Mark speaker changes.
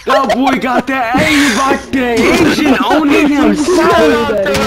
Speaker 1: That boy got that aimbot, the Asian owning himself.